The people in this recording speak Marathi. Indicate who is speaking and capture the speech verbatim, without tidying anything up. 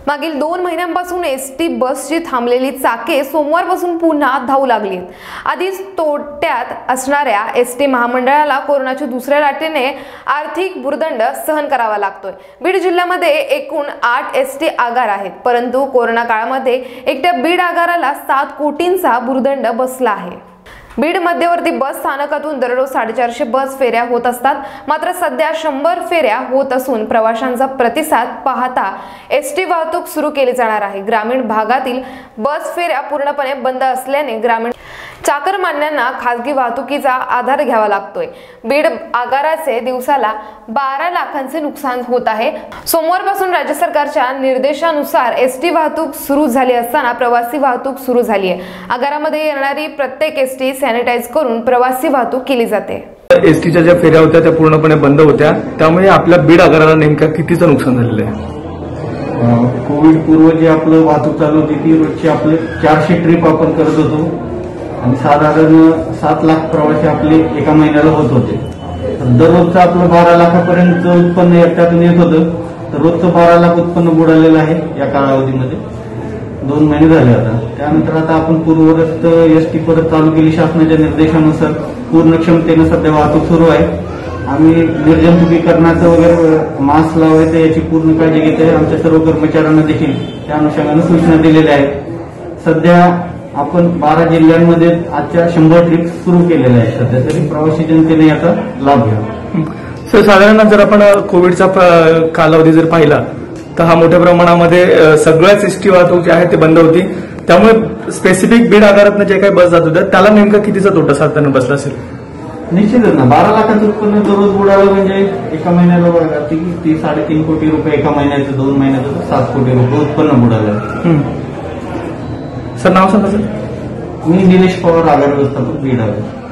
Speaker 1: मागील दोन महिन्यांपासून एसटी बसची थांबलेली चाके सोमवारपासून पुन्हा धावू लागली आहेत। आधीच तोट्यात असणाऱ्या एसटी महामंडळाला कोरोनाच्या दुसऱ्या लाटेने आर्थिक भुर्दंड सहन करावा लागतोय। बीड जिल्ह्यामध्ये एकूण आठ एसटी आगार आहेत, परंतु कोरोना काळामध्ये एकट्या बीड आगाराला सात कोटींचा भुर्दंड बसला आहे। बीड मध्यवर्ती बस स्थानकातून दररोज साडेचारशे बस फेऱ्या होत असतात, मात्र सध्या शंभर फेऱ्या होत असून प्रवाशांचा प्रतिसाद पाहता एसटी वाहतूक सुरू केली जाणार आहे। ग्रामीण भागातील बस फेऱ्या पूर्णपणे बंद असल्याने ग्रामीण चाकरमान्यांना खासगी वाहतुकीचा आधार घ्यावा लागतोय। बीड आगाराचे दिवसाला बारा लाखांचे नुकसान होत आहे। सोमवारपासून राज्य सरकारच्या निर्देशानुसार एसटी वाहतूक सुरू झाली असताना प्रवासी वाहतूक सुरू झाली आहे। आगारामध्ये येणारी प्रत्येक एसटी सॅनिटाइज करून प्रवासी वाहतूक केली जाते।
Speaker 2: एसटीच्या ज्या फेऱ्या होत्या त्या पूर्णपणे बंद होत्या, त्यामुळे आपल्या बीड आगाराला नेमक्या कितीचं नुकसान झालेलं आहे?
Speaker 3: कोविड पूर्व जे आपलं वाहतूक चालू होती ती रोजची आपले चारशे ट्रिप आपण करत होतो आणि साधारण सात लाख प्रवासी आपले एका महिन्याला होत होते। दररोजचं आपलं बारा लाखापर्यंत उत्पन्न एकट्यातून येत होतं, तर रोजचं बारा लाख उत्पन्न बुडालेलं आहे या कालावधीमध्ये। दोन महिने झाले आता। त्यानंतर आता आपण पूर्वरत एसटी परत चालू केली शासनाच्या निर्देशानुसार। पूर्ण क्षमतेनं सध्या वाहतूक सुरू आहे। आम्ही निर्जंतुकीकरणाचं वगैरे मास्क लावायचं याची पूर्ण काळजी घेत आहे। आमच्या सर्व कर्मचाऱ्यांना देखील त्या अनुषंगाने सूचना दिलेल्या आहेत। सध्या आपण बारा जिल्ह्यांमध्ये आजच्या शंभर ट्रिप सुरू केलेल्या आहेत सध्या, तरी प्रवासी जनतेने याचा लाभ घ्यावा।
Speaker 2: सर, साधारण जर आपण कोविडचा कालावधी जर पाहिला तर हा मोठ्या प्रमाणामध्ये सगळ्याच एसटी वाहतूक जी आहे ते बंद होती, त्यामुळे स्पेसिफिक बीड आगारातनं जे काही बस जात होत्या त्याला नेमका कितीचा तोटा साधारण बसला असेल?
Speaker 3: निश्चितच ना, बारा लाखाचं उत्पन्न दररोज बुडालं म्हणजे एका महिन्याला बघा ती साडेतीन कोटी रुपये एका महिन्याचं, दोन महिन्याचं सात कोटी रुपये उत्पन्न बुडालं।
Speaker 2: सर, नाव सांगा सर।
Speaker 3: मी निलेश पवार, आगार व्यवस्थापक, बीड आगार।